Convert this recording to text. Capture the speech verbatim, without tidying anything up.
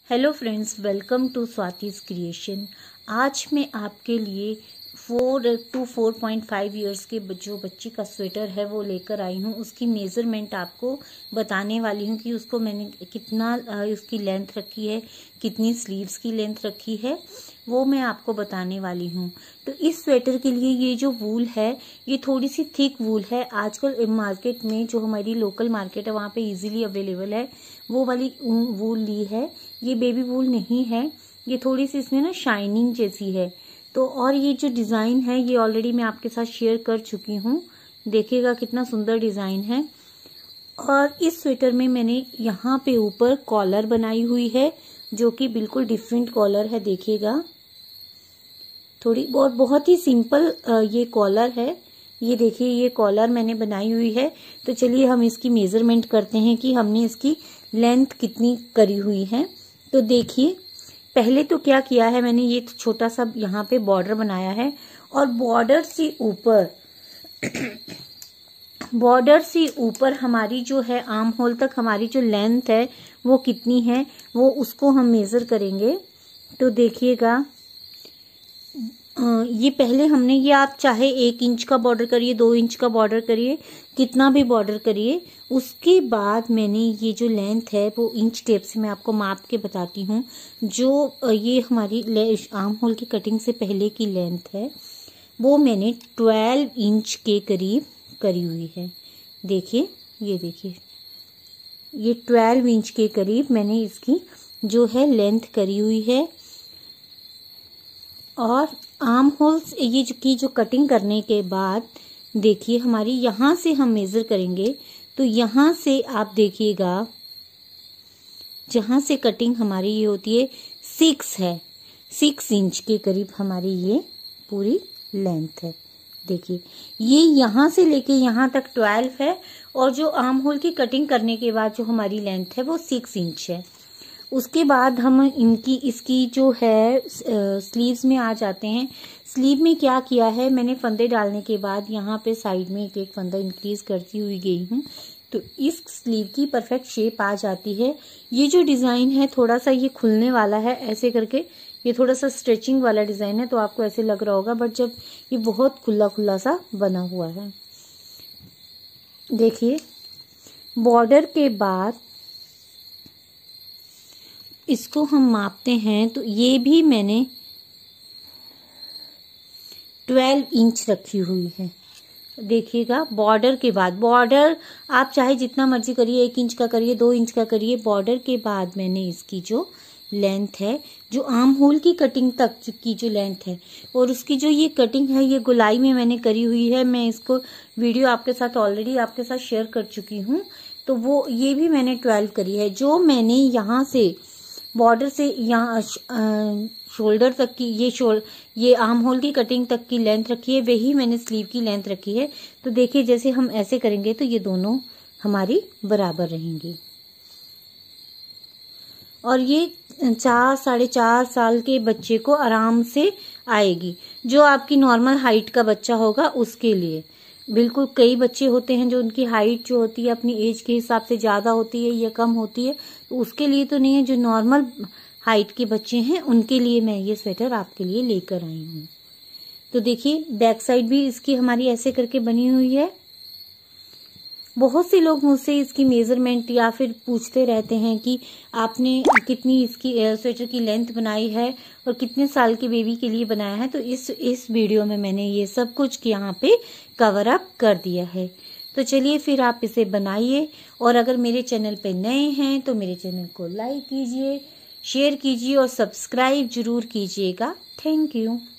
Hello friends, welcome to Swati's creation. आज मैं आपके लिए four to four point five years के जो बच्ची का स्वेटर है वो लेकर आई हूँ। उसकी मेज़रमेंट आपको बताने वाली हूँ कि उसको मैंने कितना उसकी लेंथ रखी है, कितनी स्लीव्स की लेंथ रखी है, वो मैं आपको बताने वाली हूँ। तो इस स्वेटर के लिए ये जो वूल है ये थोड़ी सी थिक वूल है। आजकल मार्केट में जो हमारी लोकल मार्केट है वहाँ पे इजीली अवेलेबल है, वो वाली वूल ली है। ये बेबी वूल नहीं है, ये थोड़ी सी इसमें ना शाइनिंग जैसी है। तो और ये जो डिज़ाइन है ये ऑलरेडी मैं आपके साथ शेयर कर चुकी हूँ। देखिएगा कितना सुंदर डिज़ाइन है। और इस स्वेटर में मैंने यहाँ पे ऊपर कॉलर बनाई हुई है जो कि बिल्कुल डिफरेंट कॉलर है। देखिएगा थोड़ी बहुत बहुत ही सिंपल ये कॉलर है। ये देखिए ये कॉलर मैंने बनाई हुई है। तो चलिए हम इसकी मेजरमेंट करते हैं कि हमने इसकी लेंथ कितनी करी हुई है। तो देखिए पहले तो क्या किया है, मैंने ये छोटा सा यहाँ पे बॉर्डर बनाया है और बॉर्डर से ऊपर बॉर्डर से ऊपर हमारी जो है आर्म होल तक हमारी जो लेंथ है वो कितनी है वो उसको हम मेजर करेंगे। तो देखिएगा ये पहले हमने ये आप चाहे एक इंच का बॉर्डर करिए, दो इंच का बॉर्डर करिए, कितना भी बॉर्डर करिए। उसके बाद मैंने ये जो लेंथ है वो इंच टेप से मैं आपको माप के बताती हूँ। जो ये हमारी आर्म होल की कटिंग से पहले की लेंथ है वो मैंने ट्वेल्व इंच के करीब करी हुई है। देखिए ये देखिए ये ट्वेल्व इंच के करीब मैंने इसकी जो है लेंथ करी हुई है। और आर्म होल्स ये जो की जो कटिंग करने के बाद देखिए हमारी यहाँ से हम मेजर करेंगे तो यहाँ से आप देखिएगा जहाँ से कटिंग हमारी ये होती है सिक्स है, सिक्स इंच के करीब हमारी ये पूरी लेंथ है। देखिए ये यहाँ से लेके यहाँ तक ट्वेल्व है और जो आर्म होल की कटिंग करने के बाद जो हमारी लेंथ है वो सिक्स इंच है। उसके बाद हम इनकी इसकी जो है स्लीव्स में आ जाते हैं। स्लीव में क्या किया है, मैंने फंदे डालने के बाद यहाँ पे साइड में एक एक फंदा इंक्रीज करती हुई गई हूँ तो इस स्लीव की परफेक्ट शेप आ जाती है। ये जो डिज़ाइन है थोड़ा सा ये खुलने वाला है, ऐसे करके ये थोड़ा सा स्ट्रेचिंग वाला डिज़ाइन है तो आपको ऐसे लग रहा होगा, बट जब ये बहुत खुला खुला सा बना हुआ है। देखिए बॉर्डर के बाद इसको हम मापते हैं तो ये भी मैंने ट्वेल्व इंच रखी हुई है। देखिएगा बॉर्डर के बाद, बॉर्डर आप चाहे जितना मर्जी करिए, एक इंच का करिए, दो इंच का करिए। बॉर्डर के बाद मैंने इसकी जो लेंथ है, जो आर्म होल की कटिंग तक की जो लेंथ है और उसकी जो ये कटिंग है ये गोलाई में मैंने करी हुई है। मैं इसको वीडियो आपके साथ ऑलरेडी आपके साथ शेयर कर चुकी हूँ। तो वो ये भी मैंने ट्वेल्व करी है। जो मैंने यहाँ से बॉर्डर से यहाँ शोल्डर तक की ये शोल ये आर्म होल की कटिंग तक की लेंथ रखी है, वही मैंने स्लीव की लेंथ रखी है। तो देखिए जैसे हम ऐसे करेंगे तो ये दोनों हमारी बराबर रहेंगी। और ये चार साढ़े चार साल के बच्चे को आराम से आएगी। जो आपकी नॉर्मल हाइट का बच्चा होगा उसके लिए बिल्कुल। कई बच्चे होते हैं जो उनकी हाइट जो होती है अपनी एज के हिसाब से ज़्यादा होती है या कम होती है, तो उसके लिए तो नहीं है। जो नॉर्मल हाइट के बच्चे हैं उनके लिए मैं ये स्वेटर आपके लिए लेकर आई हूँ। तो देखिए बैक साइड भी इसकी हमारी ऐसे करके बनी हुई है। बहुत से लोग मुझसे इसकी मेजरमेंट या फिर पूछते रहते हैं कि आपने कितनी इसकी स्वेटर की लेंथ बनाई है और कितने साल के बेबी के लिए बनाया है। तो इस इस वीडियो में मैंने ये सब कुछ यहाँ पे कवर अप कर दिया है। तो चलिए फिर आप इसे बनाइए। और अगर मेरे चैनल पे नए हैं तो मेरे चैनल को लाइक कीजिए, शेयर कीजिए और सब्सक्राइब जरूर कीजिएगा। Thank you.